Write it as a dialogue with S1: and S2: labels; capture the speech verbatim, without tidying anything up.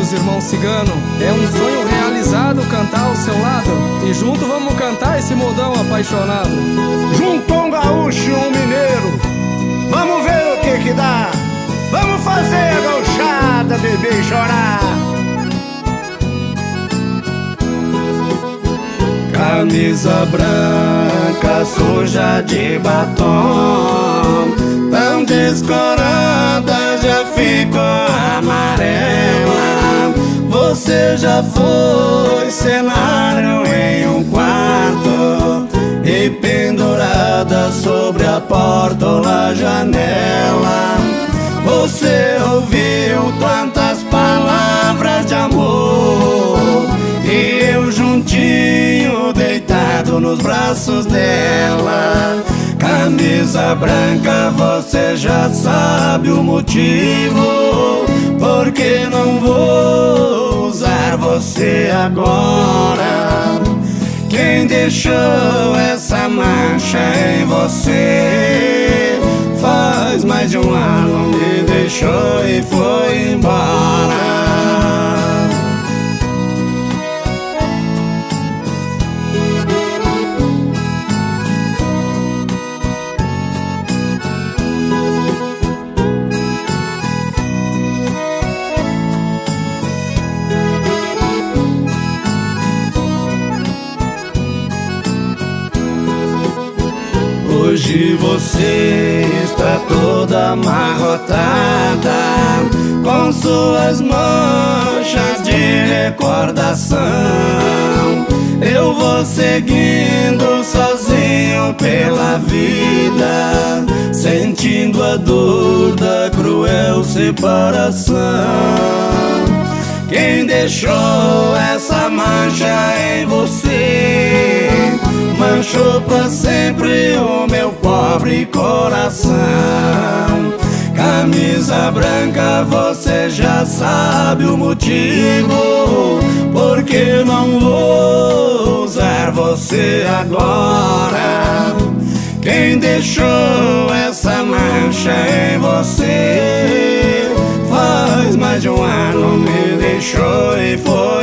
S1: meus irmãos cigano. É um sonho realizado cantar ao seu lado, e junto vamos cantar esse modão apaixonado.
S2: Juntou um gaúcho e um mineiro, vamos ver o que que dá. Vamos fazer a gauchada, beber e chorar.
S3: Camisa branca suja de batom, tão descorada já ficou amarela. Você já foi cenário em um quarto e pendurada sobre a porta ou na janela. Você ouviu tantas palavras de amor e eu juntinho deitado nos braços dela. Camisa branca, você já sabe o motivo, porque não vou usar você agora. Quem deixou essa mancha em você faz mais de um ano, me deixou e foi embora. Hoje você está toda amarrotada, com suas manchas de recordação. Eu vou seguindo sozinho pela vida, sentindo a dor da cruel separação. Quem deixou essa mancha em você manchou pra sempre o meu pobre coração. Camisa branca, você já sabe o motivo, porque não vou usar você agora. Quem deixou essa mancha em você faz mais de um ano, me deixou e foi